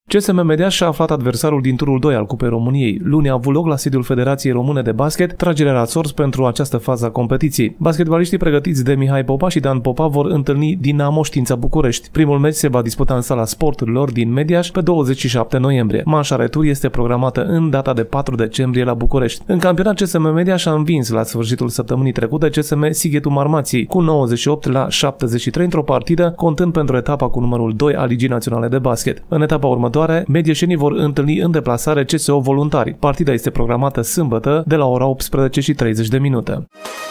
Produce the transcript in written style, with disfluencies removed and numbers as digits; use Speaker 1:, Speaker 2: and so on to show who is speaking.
Speaker 1: CSM Mediaș și-a aflat adversarul din turul 2 al Cupei României. Luni a avut loc la sediul Federației Române de Basket tragerea la sorți pentru această fază a competiției. Basketbaliștii pregătiți de Mihai Popa și Dan Popa vor întâlni Dinamo Știința București. Primul meci se va disputa în sala sporturilor din Mediaș pe 27 noiembrie. Manșa retur este programată în data de 4 decembrie la București. În campionat, CSM Mediaș a învins la sfârșitul săptămânii trecute CSM Sighetul Marmației cu 98-73 într-o partidă, contând pentru etapa cu numărul 2 a Ligii Naționale de Basket. În etapa următoare, medieșenii vor întâlni în deplasare CSO Voluntari. Partida este programată sâmbătă de la ora 18:30.